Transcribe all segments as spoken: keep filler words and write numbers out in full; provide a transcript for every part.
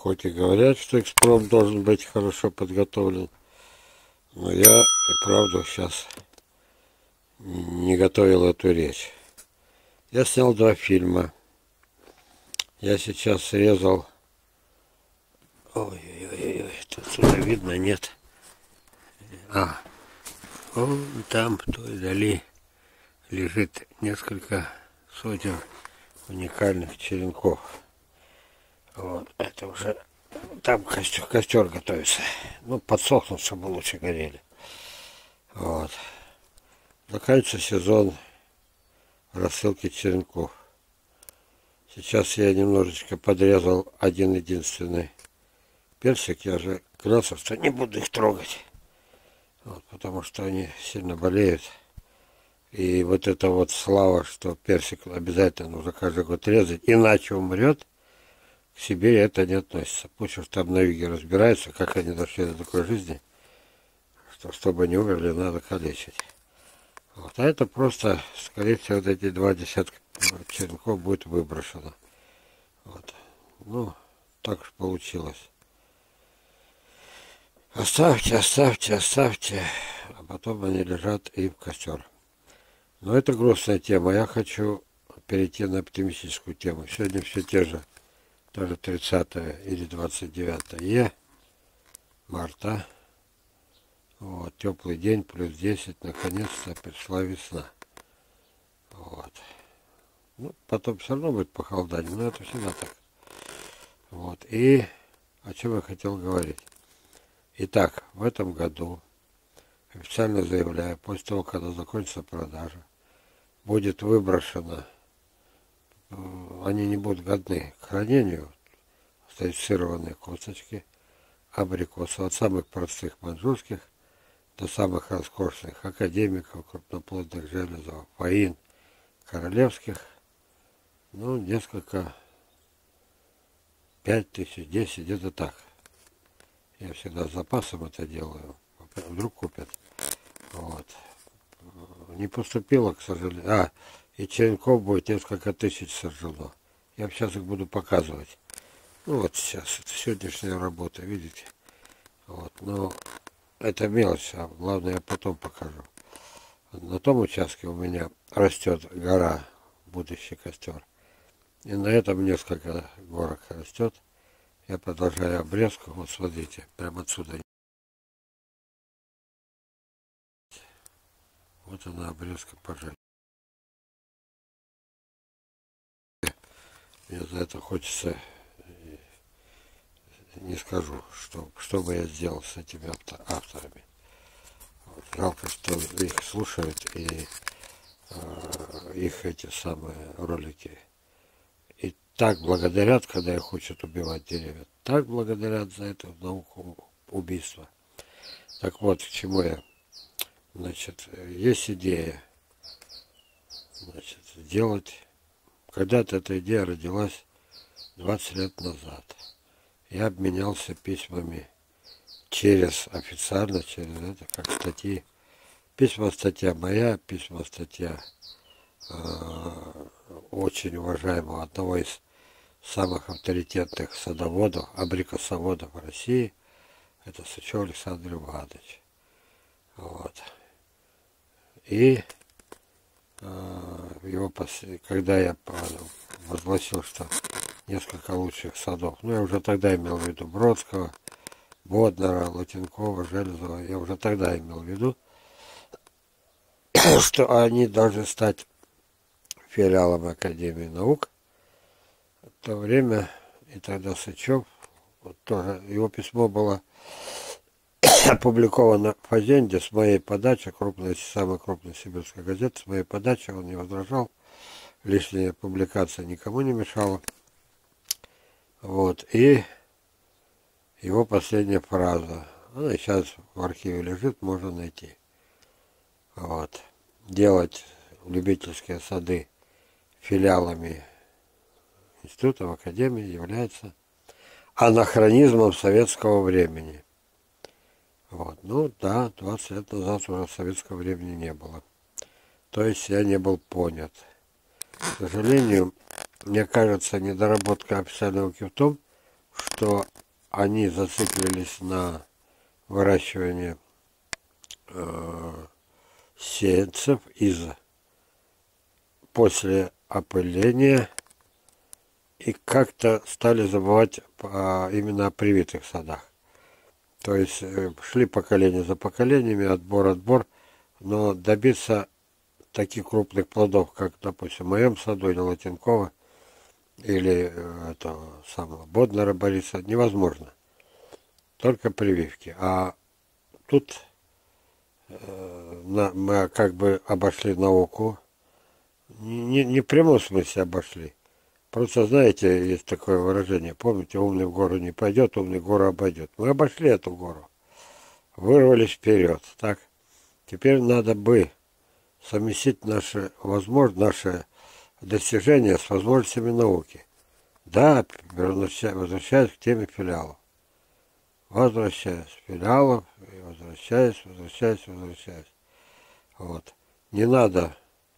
Хоть и говорят, что экспром должен быть хорошо подготовлен, но я и правда сейчас не готовил эту речь. Я снял два фильма. Я сейчас срезал... Ой-ой-ой, тут сюда видно, нет? А, вон там, в той дали, лежит несколько сотен уникальных черенков. Вот, это уже... Там костер, костер готовится. Ну, подсохнут, чтобы лучше горели. Вот. Заканчивается сезон рассылки черенков. Сейчас я немножечко подрезал один единственный персик. Я же клялся, что не буду их трогать. Вот, потому что они сильно болеют. И вот эта вот слава, что персик обязательно нужно каждый год резать, иначе умрет, к себе это не относится. Пусть уж там на юге разбираются, как они дошли до такой жизни, что чтобы не умерли, надо калечить. Вот. А это просто, скорее всего, вот эти два десятка черенков будет выброшено. Вот. Ну, так уж получилось. Оставьте, оставьте, оставьте, а потом они лежат и в костер. Но это грустная тема. Я хочу перейти на оптимистическую тему. Сегодня все те же, даже тридцатое или двадцать девятое марта. Вот, теплый день, плюс десять, наконец-то пришла весна. Вот. Ну, потом все равно будет похолодание, но это всегда так. Вот, и о чем я хотел говорить. Итак, в этом году, официально заявляю, после того, когда закончится продажа, будет выброшено, они не будут годны к хранению, стерилизованные косточки, абрикосы, от самых простых маньчжурских до самых роскошных академиков, крупноплодных железов, фаин, королевских, ну, несколько, пять тысяч, десять, где-то так. Я всегда с запасом это делаю, вдруг купят. Вот. Не поступило, к сожалению. А, и черенков будет несколько тысяч сожжено. Я сейчас их буду показывать. Ну, вот сейчас, это сегодняшняя работа, видите? Вот, но это мелочь, а главное я потом покажу. На том участке у меня растет гора, будущий костер. И на этом несколько горок растет. Я продолжаю обрезку. Вот смотрите, прямо отсюда. Вот она, обрезка пожалуйста. Мне за это хочется, не скажу, что, что бы я сделал с этими авторами. Вот, жалко, что их слушают и э, их эти самые ролики. И так благодарят, когда их учат убивать деревья. Так благодарят за эту науку убийства. Так вот, к чему я. Значит, есть идея, значит, сделать. Когда-то эта идея родилась двадцать лет назад. Я обменялся письмами через, официально, через это, как статьи. Письма статья моя, письма статья э, очень уважаемого, одного из самых авторитетных садоводов, абрикосоводов в России. Это Сычев Александр Иванович. Вот. И э, его, когда я возгласил, что несколько лучших садов, ну я уже тогда имел в виду Бродского, Боднера, Латенкова, Железова, я уже тогда имел в виду, что они должны стать филиалом Академии наук. В то время, и тогда Сычев, вот тоже, его письмо было опубликовано в Фазенде с моей подачи, крупная, самая крупная сибирская газета, с моей подачи, он не возражал, лишняя публикация никому не мешала. Вот, и его последняя фраза, она сейчас в архиве лежит, можно найти. Вот, делать любительские сады филиалами институтов, академии является анахронизмом советского времени. Вот. Ну да, двадцать лет назад уже советского времени не было. То есть я не был понят. К сожалению, мне кажется, недоработка официальной науки в том, что они зациклились на выращивании э, сеянцев из после опыления и как-то стали забывать а, именно о привитых садах. То есть э, шли поколение за поколениями, отбор, отбор, но добиться таких крупных плодов, как, допустим, в моем саду или Латинкова, или э, этого самого Боднера Бориса, невозможно. Только прививки. А тут э, на, мы как бы обошли науку. Не, не в прямом смысле обошли. Просто, знаете, есть такое выражение. Помните, умный в гору не пойдет, умный гору обойдет. Мы обошли эту гору. Вырвались вперед. Так. Теперь надо бы совместить наши, возможно, наши достижения с возможностями науки. Да, возвращаясь к теме филиалов. Возвращаясь к филиалов, и возвращаясь, возвращаясь, возвращаясь. Вот. Не надо,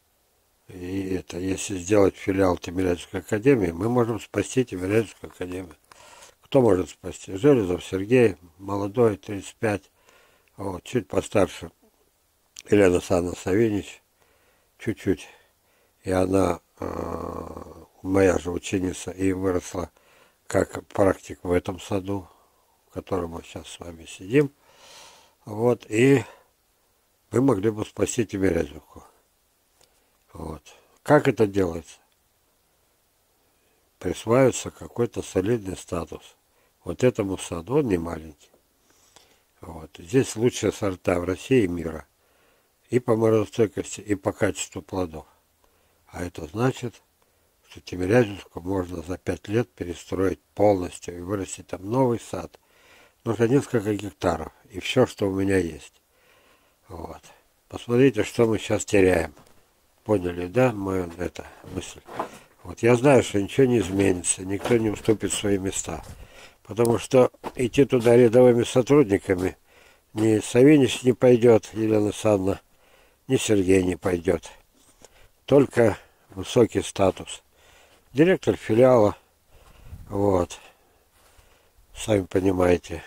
и это, если сделать филиал Тимирязевской академии, мы можем спасти Тимирязевскую академию. Кто может спасти? Железов Сергей, молодой, тридцать пять, вот, чуть постарше. Елена Александровна Савинич, чуть-чуть. И она, э, моя же ученица, и выросла как практик в этом саду, в котором мы сейчас с вами сидим. Вот, и мы могли бы спасти Тимирязевку. Вот. Как это делается? Присваивается какой-то солидный статус. Вот этому саду, он не маленький. Вот. Здесь лучшие сорта в России и мира. И по морозостойкости, и по качеству плодов. А это значит, что Тимирязевску можно за пять лет перестроить полностью и вырастить там новый сад. Нужно несколько гектаров. И все, что у меня есть. Вот. Посмотрите, что мы сейчас теряем. Поняли, да, мою это, мысль? Вот я знаю, что ничего не изменится, никто не уступит свои места. Потому что идти туда рядовыми сотрудниками ни Савинич не пойдет, Елена Александровна, ни Сергей не пойдет. Только высокий статус. Директор филиала, вот, сами понимаете.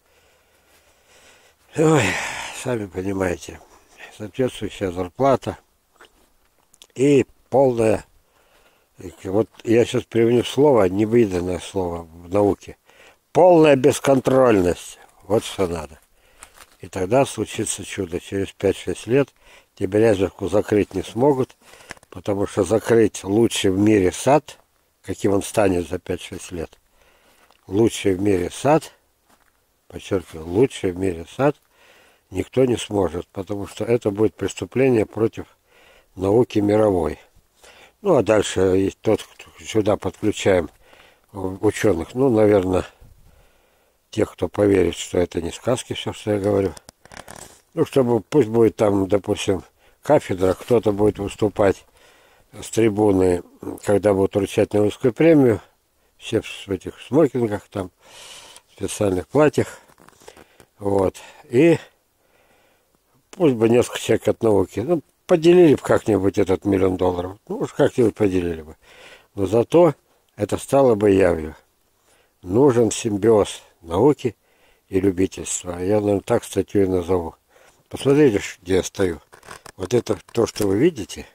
Ой, сами понимаете, соответствующая зарплата и полная, вот я сейчас применю слово, невиданное слово в науке, полная бесконтрольность, вот что надо. И тогда случится чудо, через пять-шесть лет Тимирязевку закрыть не смогут, потому что закрыть лучший в мире сад, каким он станет за пять-шесть лет, лучший в мире сад, подчеркиваю, лучший в мире сад, никто не сможет, потому что это будет преступление против науки мировой. Ну, а дальше есть тот, кто сюда подключаем ученых, ну, наверное, тех, кто поверит, что это не сказки, все, что я говорю. Ну, чтобы, пусть будет там, допустим, кафедра, кто-то будет выступать с трибуны, когда будут вручать Нобелевскую премию, все в этих смокингах, там, специальных платьях, вот, и пусть бы несколько человек от науки, ну, поделили бы как-нибудь этот миллион долларов, ну, уж как-нибудь поделили бы, но зато это стало бы явью. Нужен симбиоз науки и любительства. Я, наверное, так статью и назову. Посмотрите, где я стою. Вот это то, что вы видите,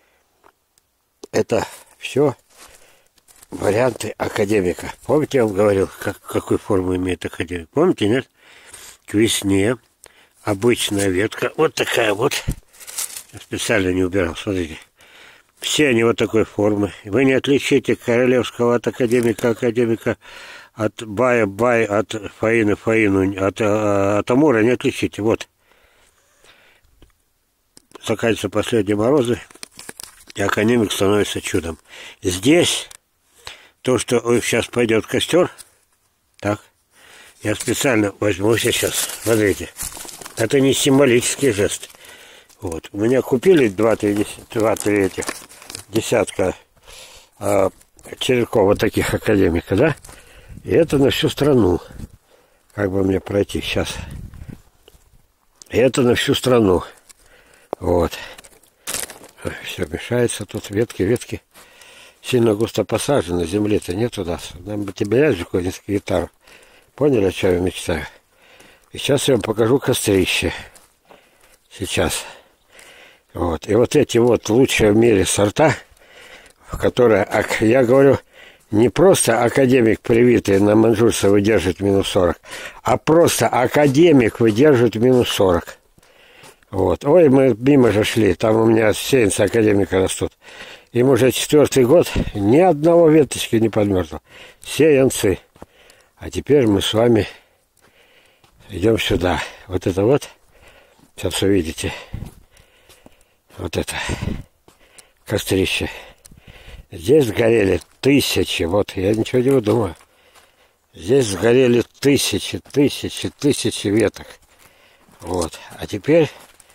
это все варианты академика. Помните, я вам говорил, как, какую форму имеет академик? Помните, нет? К весне обычная ветка, вот такая вот. Я специально не убирал, смотрите. Все они вот такой формы. Вы не отличите королевского от академика, академика от бая, бай, от фаины, фаину, от, от амура не отличите. Вот. Заканчиваются последние морозы, и академик становится чудом. Здесь то, что сейчас пойдет костер, так, я специально возьму сейчас, смотрите, это не символический жест. Вот. У меня купили два-три этих десятка а, черенков вот таких академика, да? И это на всю страну. Как бы мне пройти сейчас? И это на всю страну. Вот. Все мешается тут, ветки, ветки. Сильно густо посажены, земли-то нет у нас. Нам бы Тимирязевку несколько гектаров Поняли, о чем я мечтаю? И сейчас я вам покажу кострище. Сейчас. Вот. И вот эти вот лучшие в мире сорта, которые, я говорю, не просто академик, привитый на манжурце, выдержит минус сорок, а просто академик выдержит минус сорок. Вот. Ой, мы мимо же шли, там у меня сеянцы академика растут. Им уже четвертый год, ни одного веточки не подмерзло. Сеянцы. А теперь мы с вами идем сюда. Вот это вот, сейчас увидите, вот это кострище. Здесь сгорели тысячи, вот, я ничего не выдумаю. Здесь сгорели тысячи, тысячи, тысячи веток. Вот, а теперь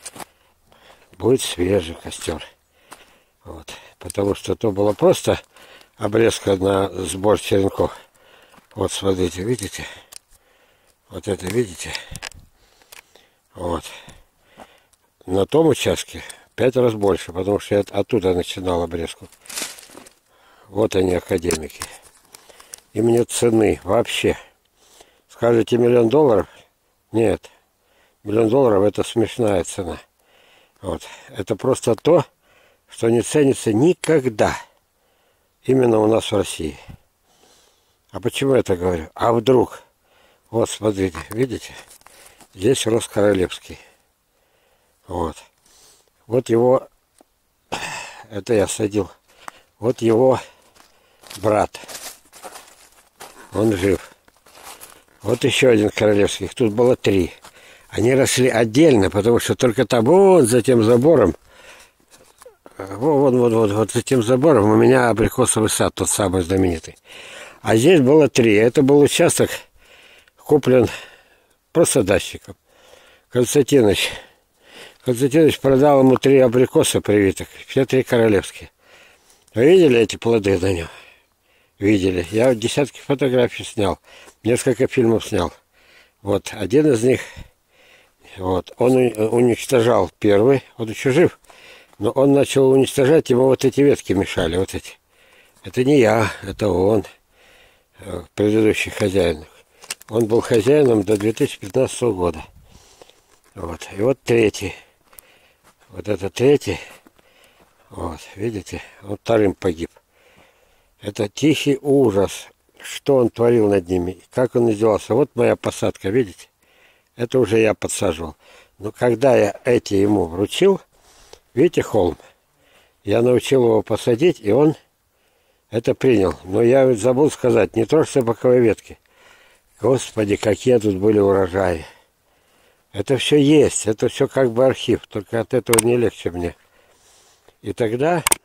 будет свежий костер. Вот, потому что то было просто обрезка на сбор черенков. Вот, смотрите, видите? Вот это, видите? Вот. На том участке пять раз больше, потому что я оттуда начинал обрезку. Вот они, академики. Им нет цены вообще. Скажете, миллион долларов? Нет. Миллион долларов — это смешная цена. Вот. Это просто то, что не ценится никогда. Именно у нас в России. А почему я это говорю? А вдруг? Вот, смотрите, видите? Здесь рос королевский. Вот. Вот его... Это я садил. Вот его брат. Он жив. Вот еще один королевский. Тут было три. Они росли отдельно, потому что только там, вот за тем забором, вот, вот, вот, вот за тем забором у меня абрикосовый сад, тот самый знаменитый. А здесь было три. Это был участок, куплен просто дачником. Константинович. Константинович продал ему три абрикоса привитых, все три королевские. Вы видели эти плоды на нем? Видели. Я десятки фотографий снял, несколько фильмов снял. Вот, один из них, вот, он уничтожал первый, он еще жив, но он начал уничтожать, ему вот эти ветки мешали, вот эти. Это не я, это он, предыдущий хозяин. Он был хозяином до две тысячи пятнадцатого года. Вот, и вот третий. Вот это третий. Вот, видите, он вторым погиб. Это тихий ужас, что он творил над ними, как он издевался. Вот моя посадка, видите? Это уже я подсаживал. Но когда я эти ему вручил, видите холм? Я научил его посадить, и он это принял. Но я ведь забыл сказать, не трожьте боковые ветки. Господи, какие тут были урожаи. Это все есть, это все как бы архив, только от этого не легче мне. И тогда